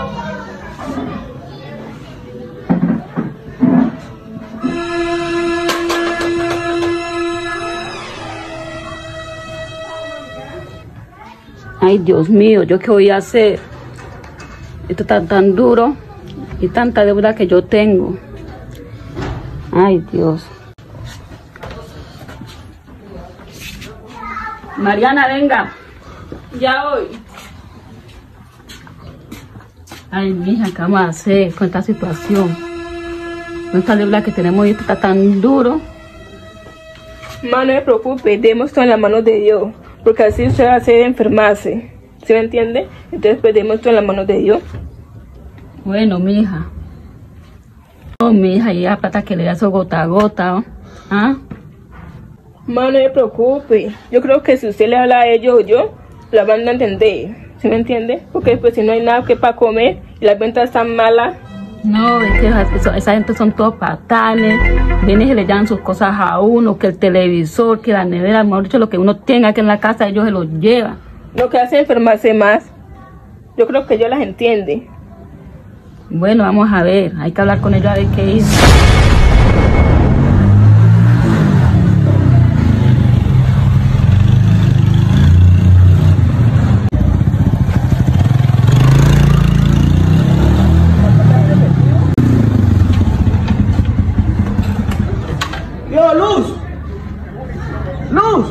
Ay, Dios mío, ¿yo qué voy a hacer? Esto está tan duro y tanta deuda que yo tengo. Ay, Dios. Mariana, venga. Ya voy. Ay, mija, ¿qué vamos a hacer con esta situación? Con esta deuda que tenemos y esto está tan duro. Ma, no me preocupe, demos todo en las manos de Dios, porque así usted va a hacer enfermarse, ¿sí me entiende? Entonces pues demos todo en las manos de Dios. Bueno, mija. Oh, mija, y la plata que le da eso gota a gota, ¿oh? ¿Ah? Ma, no me preocupe, yo creo que si usted le habla a ellos o yo, la van a entender, ¿sí me entiende? Porque pues si no hay nada que para comer y las ventas están malas. No, es que esa gente son todos patanes, vienen y le dan sus cosas a uno, que el televisor, que la nevera, mejor dicho, lo que uno tenga aquí en la casa, ellos se lo llevan. Lo que hace enfermarse más, yo creo que ellos las entienden. Bueno, vamos a ver, hay que hablar con ellos a ver qué hizo. ¡Yo, Luz! ¡Luz!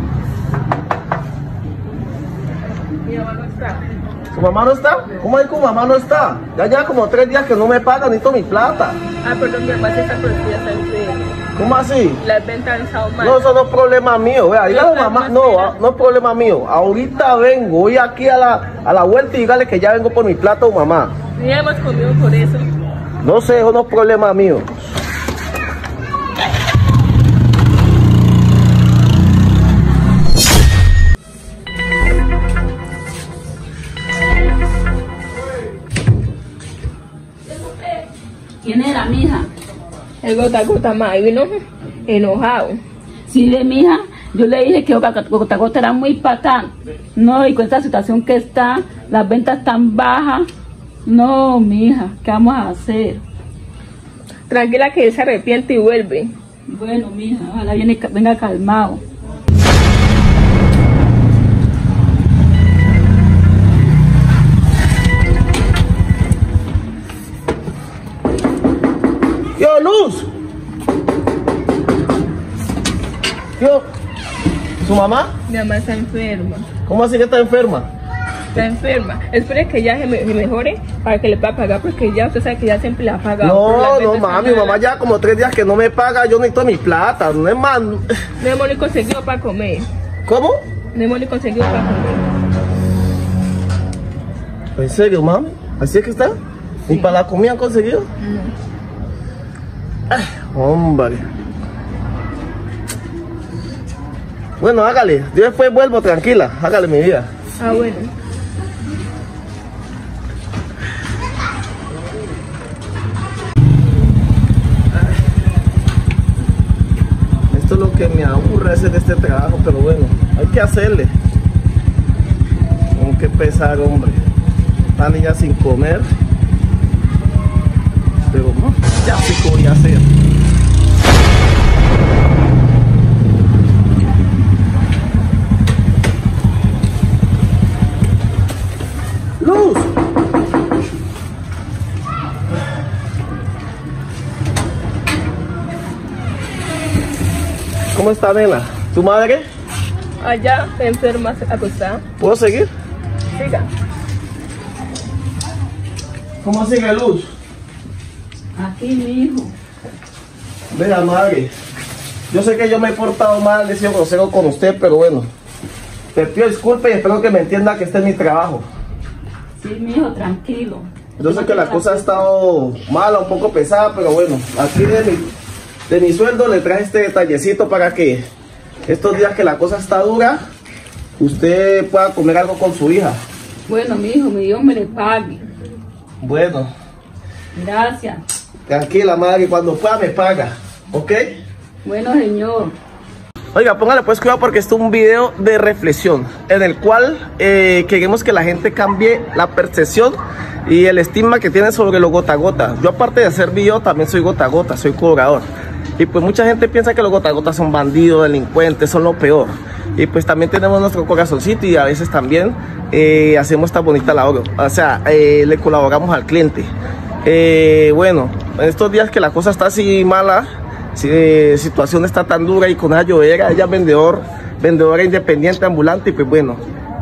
Mi mamá no está. ¿Su mamá no está? ¿Cómo es que su mamá no está? Ya lleva como 3 días que no me paga, necesito mi plata. Ah, perdón, mi mamá se está, pero ya está enferma. ¿Cómo así? Las ventas han estado mal. No, eso no es problema mío. Vea, dígale a mamá, no es problema mío. Ahorita vengo, voy aquí a la vuelta y dígale que ya vengo por mi plata o mamá. Ya hemos comido por eso. No sé, eso no es problema mío. ¿Quién era, mija? El gota a gota más, y vino enojado. Sí, de mija, yo le dije que gota a gota era muy patán. No, y con esta situación que está, las ventas están bajas. No, mija, ¿qué vamos a hacer? Tranquila que él se arrepiente y vuelve. Bueno, mija, ojalá venga calmado. ¡Yo, Luz! Yo, ¿su mamá? Mi mamá está enferma. ¿Cómo así que está enferma? Está enferma. Espere que ya se mejore para que le pueda pagar, porque ya usted sabe que ya siempre le ha pagado. No, mami, mi mamá ya como 3 días que no me paga, yo necesito mi plata, no es más. No hemos ni conseguido para comer. ¿Cómo? No hemos ni conseguido para comer. ¿En serio, mami? ¿Así es que está? ¿Y para la comida han conseguido? No. Ay, hombre. Bueno, hágale. Yo después vuelvo, tranquila. Hágale, mi vida. Ah, bueno. Esto es lo que me aburre hacer de este trabajo, pero bueno, hay que hacerle. Tengo que pesar, hombre. Esta niña sin comer. Pero no, ya sé qué voy a hacer. ¡Luz! ¿Cómo está, nena? ¿Tu madre? Allá, enferma, acostada. ¿Puedo seguir? Siga. ¿Cómo sigue, Luz? Aquí, mi hijo. Vea, madre, yo sé que yo me he portado mal, he sido grosero con usted, pero bueno, te pido disculpas y espero que me entienda que este es mi trabajo. Sí, mi hijo, tranquilo. Yo sé que la cosa ha estado mala, un poco pesada, pero bueno, aquí de mi sueldo le traje este detallecito para que estos días que la cosa está dura, usted pueda comer algo con su hija. Bueno, mi hijo, mi Dios me le pague. Bueno, Gracias. tranquila, madre, cuando pueda me paga, ¿ok? Bueno, señor. Oiga, póngale pues cuidado porque esto es un video de reflexión en el cual queremos que la gente cambie la percepción y el estigma que tienen sobre los gota a gota. Yo, aparte de ser bio, también soy gota a gota, soy cobrador. Y pues mucha gente piensa que los gota a gota son bandidos, delincuentes, son lo peor. Y pues también tenemos nuestro corazoncito y a veces también hacemos esta bonita labor. O sea, le colaboramos al cliente. Bueno, en estos días que la cosa está así mala, situación está tan dura y con esa llovera, ella es vendedora independiente, ambulante, y pues bueno,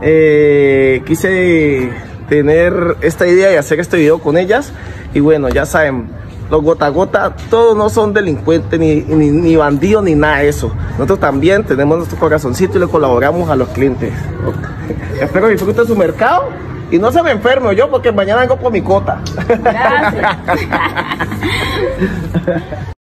quise tener esta idea de hacer este video con ellas. Y bueno, ya saben, los gota a gota, todos no son delincuentes, ni bandidos, ni nada de eso. Nosotros también tenemos nuestro corazoncito y le colaboramos a los clientes. Espero que disfruten su mercado y no se me enferme yo, porque mañana vengo por mi cota. Gracias.